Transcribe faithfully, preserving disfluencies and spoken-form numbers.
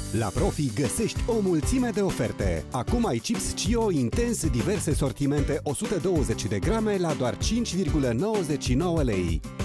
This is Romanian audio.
La Profi găsești o mulțime de oferte. Acum ai chips Cio Intens diverse sortimente o sută douăzeci de grame la doar cinci virgulă nouăzeci și nouă lei.